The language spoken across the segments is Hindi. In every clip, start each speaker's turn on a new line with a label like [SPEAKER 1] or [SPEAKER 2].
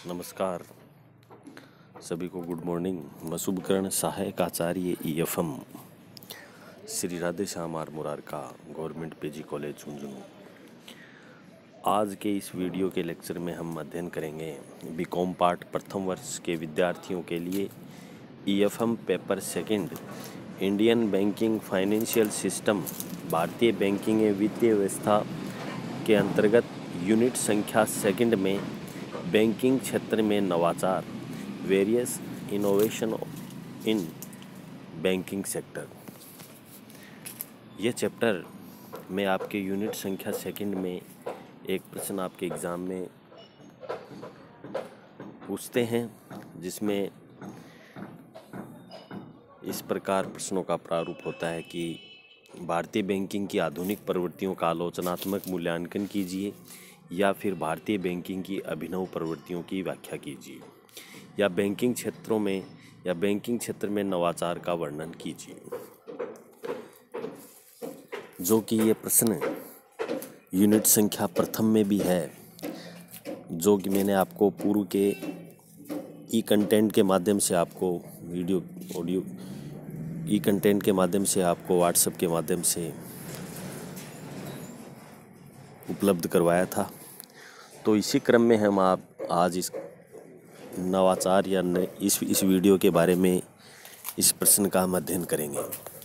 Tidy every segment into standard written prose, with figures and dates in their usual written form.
[SPEAKER 1] नमस्कार सभी को, गुड मॉर्निंग। मैं शुभकरण सहायक आचार्य EFM Shri Radhe Shyam R Murarka government PG college Jhunjhunu. आज के इस वीडियो के लेक्चर में हम अध्ययन करेंगे BCom पार्ट प्रथम वर्ष के विद्यार्थियों के लिए EFM paper second Indian banking financial system भारतीय बैंकिंग एवं वित्तीय व्यवस्था के अंतर्गत यूनिट संख्या सेकंड में बैंकिंग क्षेत्र में नवाचार, various innovation in banking sector. यह चैप्टर में आपके यूनिट संख्या सेकंड में एक प्रश्न आपके एग्ज़ाम में पूछते हैं, जिसमें इस प्रकार प्रश्नों का प्रारूप होता है कि भारतीय बैंकिंग की आधुनिक प्रवृत्तियों का आलोचनात्मक मूल्यांकन कीजिए या फिर भारतीय बैंकिंग की अभिनव प्रवृत्तियों की व्याख्या कीजिए या बैंकिंग क्षेत्र में नवाचार का वर्णन कीजिए। जो कि ये प्रश्न यूनिट संख्या प्रथम में भी है, जो कि मैंने आपको पूर्व के कंटेंट के माध्यम से आपको ऑडियो कंटेंट के माध्यम से आपको व्हाट्सएप के माध्यम से उपलब्ध करवाया था। तो इसी क्रम में हम आज इस नवाचार या इस वीडियो के बारे में इस प्रश्न का हम अध्ययन करेंगे।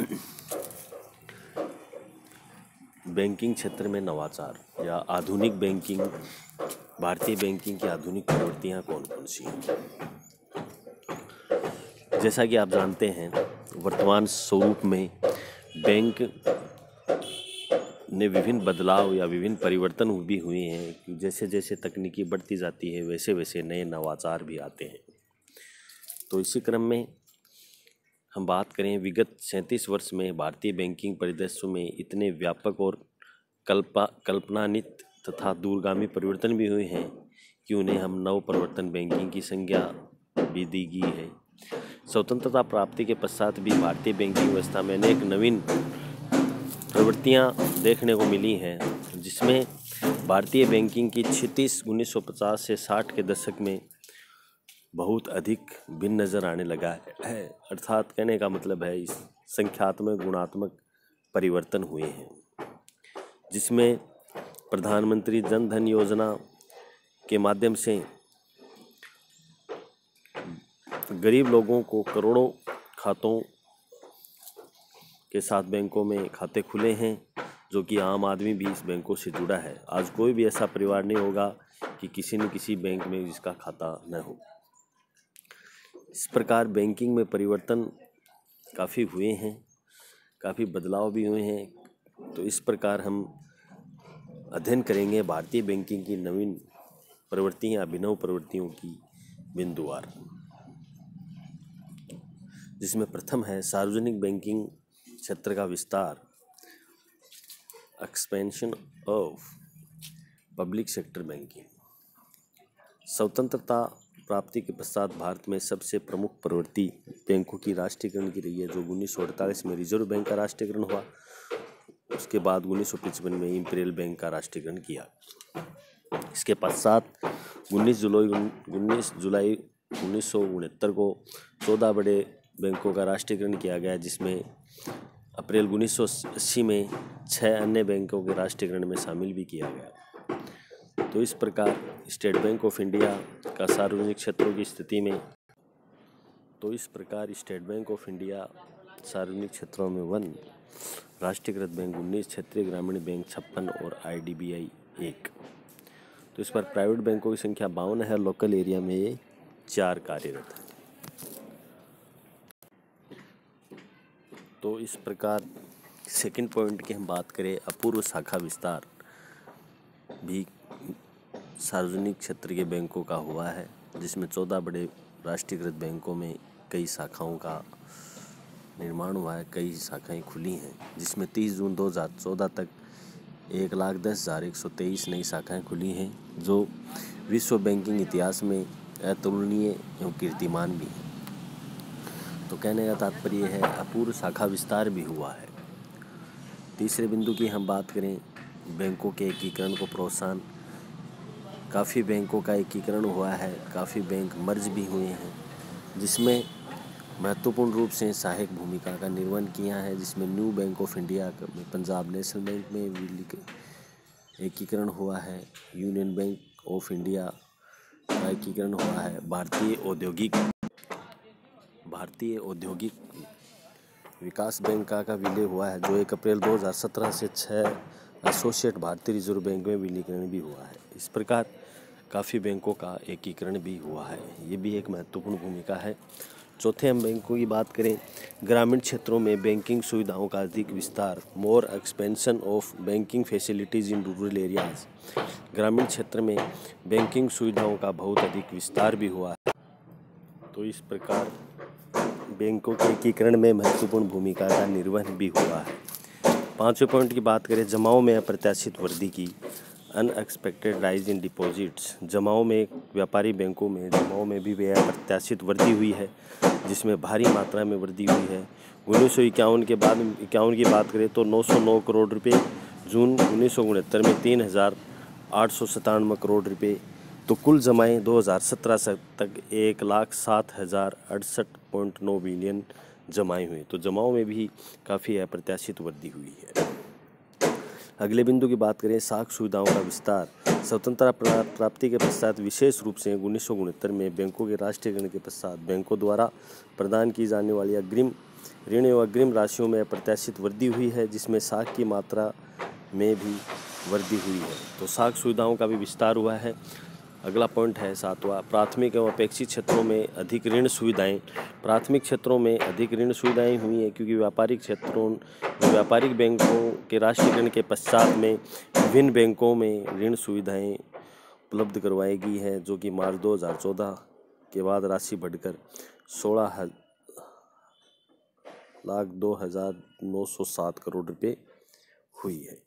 [SPEAKER 1] बैंकिंग क्षेत्र में नवाचार या आधुनिक बैंकिंग, भारतीय बैंकिंग की आधुनिक प्रवृत्तियाँ कौन कौन सी हैं। जैसा कि आप जानते हैं, वर्तमान स्वरूप में बैंक ने विभिन्न बदलाव या विभिन्न परिवर्तन भी हुए हैं। जैसे जैसे तकनीकी बढ़ती जाती है वैसे वैसे नए नवाचार भी आते हैं। तो इसी क्रम में हम बात करें, विगत 37 वर्ष में भारतीय बैंकिंग परिदृश्य में इतने व्यापक और कल्पनातीत तथा दूरगामी परिवर्तन भी हुए हैं कि उन्हें हम नव परिवर्तन बैंकिंग की संज्ञा भी दी गई है। स्वतंत्रता प्राप्ति के पश्चात भी भारतीय बैंकिंग व्यवस्था में अनेक नवीन प्रवृत्तियां देखने को मिली हैं, जिसमें भारतीय बैंकिंग की क्षितिज 1950 से 60 के दशक में बहुत अधिक भिन्न नज़र आने लगा है। अर्थात कहने का मतलब है, इस संख्यात्मक गुणात्मक परिवर्तन हुए हैं, जिसमें प्रधानमंत्री जन धन योजना के माध्यम से गरीब लोगों को करोड़ों खातों के साथ बैंकों में खाते खुले हैं, जो कि आम आदमी भी इस बैंकों से जुड़ा है। आज कोई भी ऐसा परिवार नहीं होगा कि किसी न किसी बैंक में जिसका खाता न हो। इस प्रकार बैंकिंग में परिवर्तन काफ़ी हुए हैं, काफ़ी बदलाव भी हुए हैं। तो इस प्रकार हम अध्ययन करेंगे भारतीय बैंकिंग की नवीन प्रवृत्तियाँ, अभिनव प्रवृत्तियों की बिंदुवार, जिसमें प्रथम है सार्वजनिक बैंकिंग क्षेत्र का विस्तार, expansion of public sector banking. स्वतंत्रता प्राप्ति के पश्चात भारत में सबसे प्रमुख प्रवृत्ति बैंकों की राष्ट्रीयकरण की रही है, जो 1948 में रिजर्व बैंक का राष्ट्रीयकरण हुआ। उसके बाद 1955 में इंपीरियल बैंक का राष्ट्रीयकरण किया। इसके पश्चात 19 जुलाई 1969 को 14 बड़े बैंकों का राष्ट्रीयकरण किया गया, जिसमें अप्रैल 1980 में 6 अन्य बैंकों के राष्ट्रीयकरण में शामिल भी किया गया। तो इस प्रकार स्टेट बैंक ऑफ इंडिया का सार्वजनिक क्षेत्रों की स्थिति में सार्वजनिक क्षेत्रों में 1, राष्ट्रीयकृत बैंक 19, क्षेत्रीय ग्रामीण बैंक 56 और IDBI 1। तो इस पर प्राइवेट बैंकों की संख्या 52 है। लोकल एरिया में ये 4 कार्यरत है। तो इस प्रकार सेकंड पॉइंट की हम बात करें, अपूर्व शाखा विस्तार भी सार्वजनिक क्षेत्र के बैंकों का हुआ है, जिसमें 14 बड़े राष्ट्रीयकृत बैंकों में कई शाखाओं का निर्माण हुआ है, कई शाखाएं खुली हैं, जिसमें 30 जून 2014 तक 1,10,123 नई शाखाएं खुली हैं, जो विश्व बैंकिंग इतिहास में अतुलनीय एवं कीर्तिमान भी है। तो कहने का तात्पर्य है, अपूर्व शाखा विस्तार भी हुआ है। तीसरे बिंदु की हम बात करें, बैंकों के एकीकरण को प्रोत्साहन काफ़ी बैंकों का एकीकरण हुआ है, काफ़ी बैंक मर्ज भी हुए हैं, जिसमें महत्वपूर्ण रूप से सहायक भूमिका का निर्वहन किया है, जिसमें न्यू बैंक ऑफ इंडिया में पंजाब नेशनल बैंक में भी एकीकरण हुआ है, यूनियन बैंक ऑफ इंडिया का एकीकरण हुआ है, भारतीय औद्योगिक विकास बैंक का विलय हुआ है, जो 1 अप्रैल 2017 से 6 एसोसिएट भारतीय रिजर्व बैंक में विलीकरण भी हुआ है। इस प्रकार काफ़ी बैंकों का एकीकरण भी हुआ है, ये भी एक महत्वपूर्ण भूमिका है। चौथे हम बैंकों की बात करें, ग्रामीण क्षेत्रों में बैंकिंग सुविधाओं का अधिक विस्तार, more expansion of banking facilities in rural areas. ग्रामीण क्षेत्र में बैंकिंग सुविधाओं का बहुत अधिक विस्तार भी हुआ है। तो इस प्रकार बैंकों के एकीकरण में महत्वपूर्ण भूमिका का निर्वहन भी हुआ है। 5वें पॉइंट की बात करें, जमाओं में अप्रत्याशित वृद्धि की, अनएक्सपेक्टेड राइज इन डिपॉजिट्स। जमाओं में, व्यापारी बैंकों में जमाओं में भी अप्रत्याशित वृद्धि हुई है, जिसमें भारी मात्रा में वृद्धि हुई है। 1951 के बाद 51 की बात करें तो 909 करोड़ रुपये, जून 1969 में 3897 करोड़ रुपये। तो कुल जमाएँ 2017 तक 1,07,068.9 बिलियन जमाएँ हुई। तो जमाओं में भी काफ़ी अप्रत्याशित वृद्धि हुई है। अगले बिंदु की बात करें, साख सुविधाओं का विस्तार। स्वतंत्रता प्राप्ति के पश्चात, विशेष रूप से 1969 में बैंकों के राष्ट्रीयकरण के पश्चात, बैंकों द्वारा प्रदान की जाने वाली अग्रिम ऋण एवं अग्रिम राशियों में अप्रत्याशित वृद्धि हुई है, जिसमें साख की मात्रा में भी वृद्धि हुई है। तो साख सुविधाओं का भी विस्तार हुआ है। अगला पॉइंट है 7वां, प्राथमिक एवं अपेक्षित क्षेत्रों में अधिक ऋण सुविधाएं। प्राथमिक क्षेत्रों में अधिक ऋण सुविधाएं हुई हैं, क्योंकि व्यापारिक बैंकों के राष्ट्रीयकरण के पश्चात में विभिन्न बैंकों में ऋण सुविधाएं उपलब्ध करवाई गई है, जो कि मार्च 2014 के बाद राशि बढ़कर 16,02,907 करोड़ रुपये हुई है।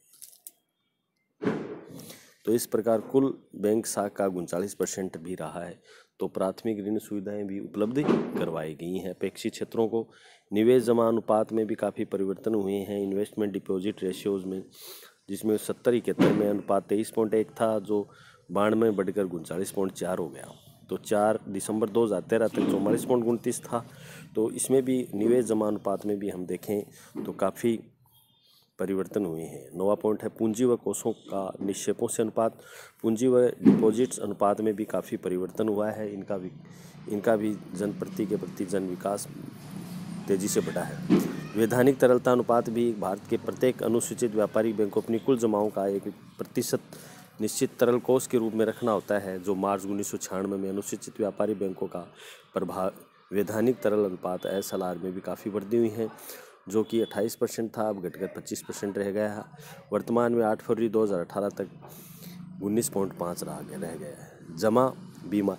[SPEAKER 1] तो इस प्रकार कुल बैंक साख का 39% भी रहा है। तो प्राथमिक ऋण सुविधाएं भी उपलब्ध करवाई गई हैं। अपेक्षित क्षेत्रों को निवेश जमा अनुपात में भी काफ़ी परिवर्तन हुए हैं। इन्वेस्टमेंट डिपॉजिट रेशियोज में, जिसमें 70-71 में अनुपात 23.1 था, जो 92 में बढ़कर 39.4 हो गया। तो 4 दिसंबर 2013 तक 44.29 था। तो इसमें भी निवेश जमा अनुपात में भी हम देखें तो काफ़ी परिवर्तन हुए हैं। 9वां पॉइंट है, पूंजी व कोषों का निक्षेपों से अनुपात। पूंजी व डिपॉजिट्स अनुपात में भी काफ़ी परिवर्तन हुआ है। इनका भी जन प्रति के प्रति जन विकास तेजी से बढ़ा है। वैधानिक तरलता अनुपात भी, भारत के प्रत्येक अनुसूचित व्यापारिक बैंक को अपनी कुल जमाओं का 1% निश्चित तरल कोष के रूप में रखना होता है, जो मार्च 1996 में अनुसूचित व्यापारी बैंकों का प्रभाव वैधानिक तरल अनुपात SLR में भी काफ़ी वृद्धि हुई है, जो कि 28% था, अब घटकर 25% रह गया है। वर्तमान में 8 फरवरी 2018 तक 19.5 रह गया है। जमा बीमा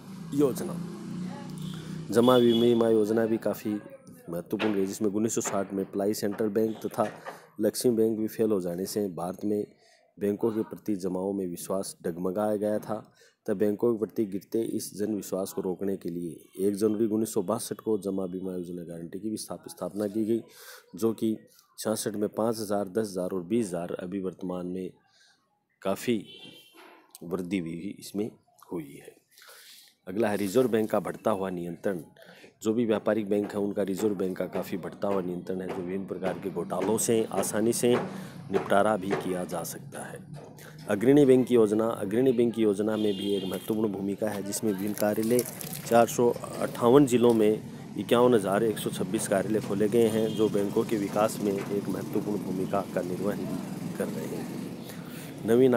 [SPEAKER 1] योजना भी काफ़ी महत्वपूर्ण है, जिसमें 1960 में प्लाई सेंट्रल बैंक तथा लक्ष्मी बैंक भी फेल हो जाने से भारत में बैंकों के प्रति जमाओं में विश्वास डगमगाया गया था। तब बैंकों के प्रति गिरते इस जन विश्वास को रोकने के लिए 1 जनवरी 1962 को जमा बीमा योजना गारंटी की भी स्थापना की गई, जो कि 66 में 5,000, 10,000 और 20,000 अभी वर्तमान में काफ़ी वृद्धि भी इसमें हुई है। अगला है रिजर्व बैंक का बढ़ता हुआ नियंत्रण। जो भी व्यापारिक बैंक है, उनका रिजर्व बैंक का काफ़ी बढ़ता हुआ नियंत्रण है, जो विभिन्न प्रकार के घोटालों से आसानी से निपटारा भी किया जा सकता है। अग्रणी बैंक की योजना में भी एक महत्वपूर्ण भूमिका है, जिसमें विभिन्न कार्यालय 458 जिलों में 51,126 कार्यालय खोले गए हैं, जो बैंकों के विकास में एक महत्वपूर्ण भूमिका का निर्वहन कर रहे हैं। नवीन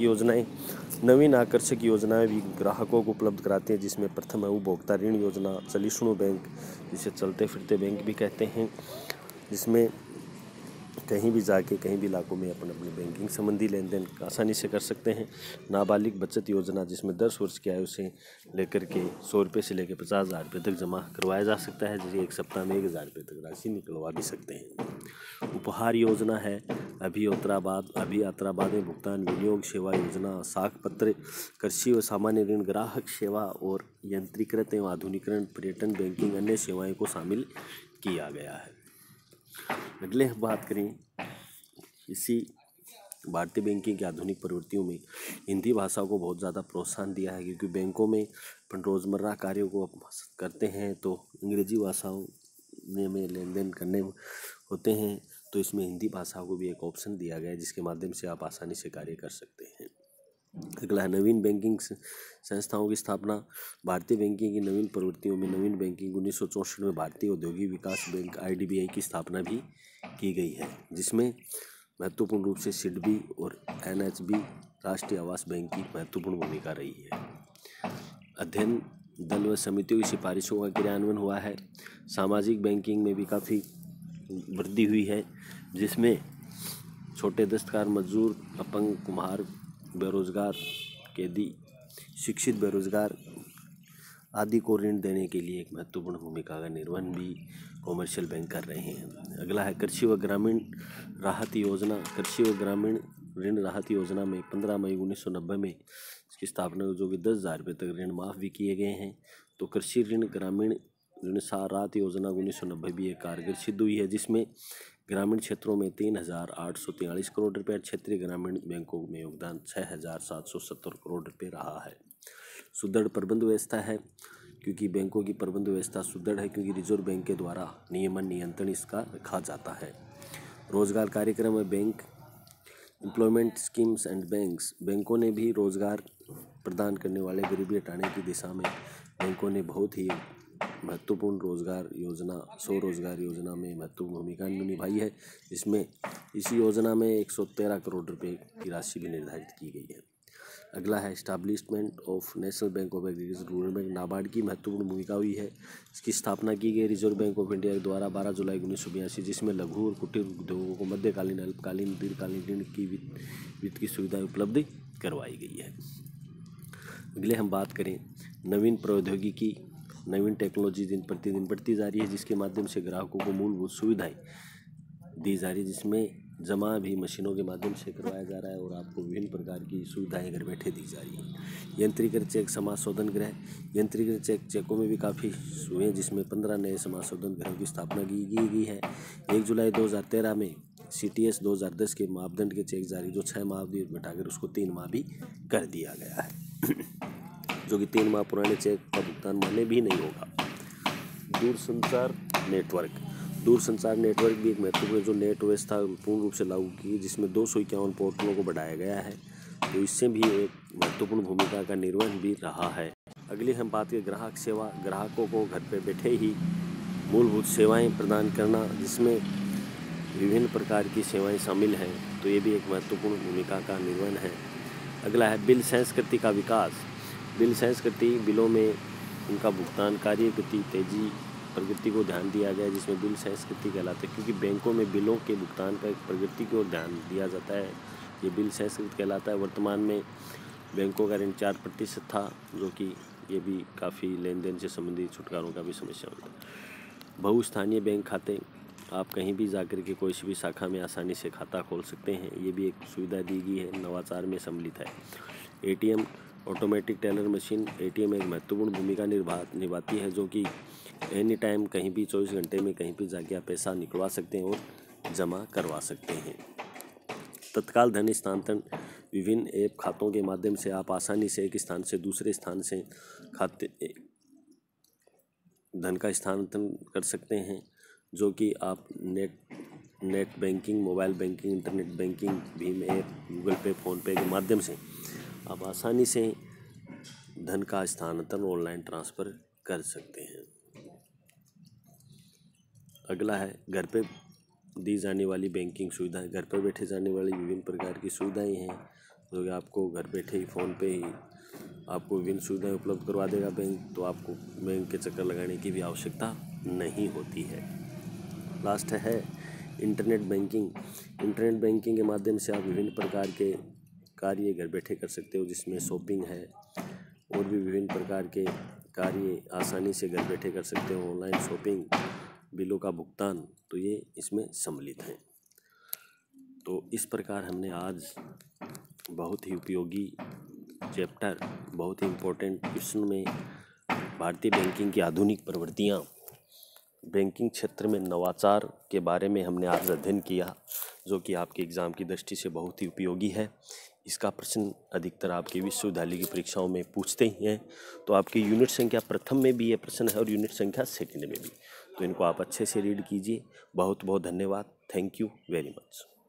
[SPEAKER 1] आकर्षक योजनाएं भी ग्राहकों को उपलब्ध कराती हैं, जिसमें प्रथम है उपभोक्ता ऋण योजना, चलिष्णु बैंक, जिसे चलते फिरते बैंक भी कहते हैं, जिसमें कहीं भी जाके कहीं भी इलाकों में अपने बैंकिंग संबंधी लेन देन आसानी से कर सकते हैं। नाबालिग बचत योजना, जिसमें 10 वर्ष की आयु से लेकर के 100 रुपये से लेकर 50,000 रुपये तक जमा करवाया जा सकता है, जिसे एक सप्ताह में 1,000 रुपये तक राशि निकलवा भी सकते हैं। उपहार योजना है, अभियात्राबाद में भुगतान विनियोग सेवा योजना, साख पत्र, कृषि व सामान्य ऋण, ग्राहक सेवा और यंत्रीकृत एवं आधुनिकीकरण, पर्यटन, बैंकिंग, अन्य सेवाएं को शामिल किया गया है। अगले बात करें इसी भारतीय बैंकिंग की आधुनिक प्रवृत्तियों में हिंदी भाषा को बहुत ज़्यादा प्रोत्साहन दिया है, क्योंकि बैंकों में अपन रोज़मर्रा कार्यों को करते हैं तो अंग्रेजी भाषाओं में लेन देन करने होते हैं, तो इसमें हिंदी भाषा को भी एक ऑप्शन दिया गया है जिसके माध्यम से आप आसानी से कार्य कर सकते हैं। अगला है नवीन बैंकिंग संस्थाओं की स्थापना। भारतीय बैंकिंग की नवीन प्रवृत्तियों में नवीन बैंकिंग 1964 में भारतीय औद्योगिक विकास बैंक IDBI की स्थापना भी की गई है, जिसमें महत्वपूर्ण रूप से सिडबी और NHB राष्ट्रीय आवास बैंक की महत्वपूर्ण भूमिका रही है। अध्ययन दल व समितियों की सिफारिशों का क्रियान्वयन हुआ है। सामाजिक बैंकिंग में भी काफ़ी वृद्धि हुई है, जिसमें छोटे दस्तकार, मजदूर, अपंग, कुम्हार, बेरोजगार, कैदी, शिक्षित बेरोजगार आदि को ऋण देने के लिए एक महत्वपूर्ण भूमिका का निर्वहन भी कॉमर्शियल बैंक कर रहे हैं। अगला है कृषि व ग्रामीण राहत योजना। कृषि व ग्रामीण ऋण राहत योजना में 15 मई 1990 में इसकी स्थापना हुई, जो कि 10,000 रुपये तक ऋण माफ़ भी किए गए हैं। तो कृषि ऋण ग्रामीण ऋण राहत योजना 1990 भी एक कारगर सिद्ध हुई है, जिसमें ग्रामीण क्षेत्रों में 3,843 करोड़ रुपये, क्षेत्रीय ग्रामीण बैंकों में योगदान 6,770 करोड़ रुपये रहा है। सुदृढ़ प्रबंध व्यवस्था है, क्योंकि बैंकों की प्रबंध व्यवस्था सुदृढ़ है, क्योंकि रिजर्व बैंक के द्वारा नियमन नियंत्रण इसका रखा जाता है। रोजगार कार्यक्रम में bank employment schemes and banks. बैंकों ने भी रोजगार प्रदान करने वाले गरीबी हटाने की दिशा में बैंकों ने बहुत ही महत्वपूर्ण रोजगार योजना, स्वरोजगार योजना में महत्वपूर्ण भूमिका निभाई है। इसमें इस योजना में 113 करोड़ रुपए की राशि भी निर्धारित की गई है। अगला है establishment of national bank of agriculture rural bank. NABARD की महत्वपूर्ण भूमिका हुई है। इसकी स्थापना की गई रिजर्व बैंक ऑफ इंडिया के द्वारा 12 जुलाई 1982, जिसमें लघु और कुटीर उद्योगों को मध्यकालीन, अल्पकालीन, दीर्घकालीन ऋण की वित्त की सुविधाएं उपलब्ध करवाई गई है। अगले हम बात करें नवीन प्रौद्योगिकी, नवीन टेक्नोलॉजी दिन प्रतिदिन बढ़ती जा रही है, जिसके माध्यम से ग्राहकों को मूलभूत सुविधाएं दी जा रही है, जिसमें जमा भी मशीनों के माध्यम से करवाया जा रहा है और आपको विभिन्न प्रकार की सुविधाएं घर बैठे दी जा रही हैं। यंत्रीकृत चेक समाज शोधन गृह। यंत्रीकृत चेकों में भी काफ़ी हुए हैं, जिसमें 15 नए समाज शोधन गृहों की स्थापना की गई है। 1 जुलाई 2013 में CTS 2010 के मापदंड के चेक जारी, जो 6 माह भी घटाकर उसको 3 माह भी कर दिया गया है, जो कि 3 माह पुराने चेक का भुगतान मान्य भी नहीं होगा। दूरसंचार नेटवर्क। दूरसंचार नेटवर्क भी एक महत्वपूर्ण जो नेट व्यवस्था पूर्ण रूप से लागू की, जिसमें 251 पोर्टलों को बढ़ाया गया है, तो इससे भी एक महत्वपूर्ण भूमिका का निर्वहन भी रहा है। अगली हम बात करें ग्राहक सेवा। ग्राहकों को घर पे बैठे ही मूलभूत सेवाएं प्रदान करना, जिसमें विभिन्न प्रकार की सेवाएं शामिल हैं, तो ये भी एक महत्वपूर्ण भूमिका का निर्वहन है। अगला है बिल संस्कृति का विकास। बिल संस्कृति, बिलों में उनका भुगतान, कार्य गति, तेजी, प्रगति को ध्यान दिया गया है, जिसमें बिल संस्कृति कहलाता है, क्योंकि बैंकों में बिलों के भुगतान का प्रगति को ध्यान दिया जाता है, ये बिल संस्कृति कहलाता है। वर्तमान में बैंकों का ऋण 4% था, जो कि ये भी काफ़ी लेन देन से संबंधित छुटकारों का भी समस्या होता है। बहुस्थानीय बैंक खाते, आप कहीं भी जाकर के कोई सी भी शाखा में आसानी से खाता खोल सकते हैं, ये भी एक सुविधा दी गई है, नवाचार में सम्मिलित है। ATM automatic teller machine. ATM एक महत्वपूर्ण भूमिका निभाती है, जो कि एनी टाइम कहीं भी 24 घंटे में कहीं भी जाके आप पैसा निकलवा सकते हैं और जमा करवा सकते हैं। तत्काल धन स्थानांतरण। विभिन्न ऐप खातों के माध्यम से आप आसानी से एक स्थान से दूसरे स्थान से खाते धन का स्थानांतरण कर सकते हैं, जो कि आप net banking, mobile banking, internet banking, भीम app, Google Pay, PhonePe के माध्यम से आप आसानी से धन का स्थानांतरण, ऑनलाइन ट्रांसफ़र कर सकते हैं। अगला है घर पे दी जाने वाली बैंकिंग सुविधाएं। घर पर बैठे जाने वाली विभिन्न प्रकार की सुविधाएं हैं, जो कि आपको घर बैठे ही फ़ोन पे ही आपको विभिन्न सुविधाएं उपलब्ध करवा देगा बैंक, तो आपको बैंक के चक्कर लगाने की भी आवश्यकता नहीं होती है। लास्ट है इंटरनेट बैंकिंग। इंटरनेट बैंकिंग के माध्यम से आप विभिन्न प्रकार के कार्य घर बैठे कर सकते हो, जिसमें शॉपिंग है और भी विभिन्न प्रकार के कार्य आसानी से घर बैठे कर सकते हो। ऑनलाइन शॉपिंग, बिलों का भुगतान, तो ये इसमें सम्मिलित हैं। तो इस प्रकार हमने आज बहुत ही उपयोगी चैप्टर, बहुत ही इम्पोर्टेंट क्वेश्चन में भारतीय बैंकिंग की आधुनिक प्रवृत्तियाँ बैंकिंग क्षेत्र में नवाचार के बारे में हमने आज अध्ययन किया, जो कि आपके एग्ज़ाम की दृष्टि से बहुत ही उपयोगी है। इसका प्रश्न अधिकतर आपके विश्वविद्यालय की परीक्षाओं में पूछते ही हैं। तो आपकी यूनिट संख्या प्रथम में भी ये प्रश्न है और यूनिट संख्या सेकंड में भी, तो इनको आप अच्छे से रीड कीजिए। बहुत बहुत धन्यवाद। Thank you very much.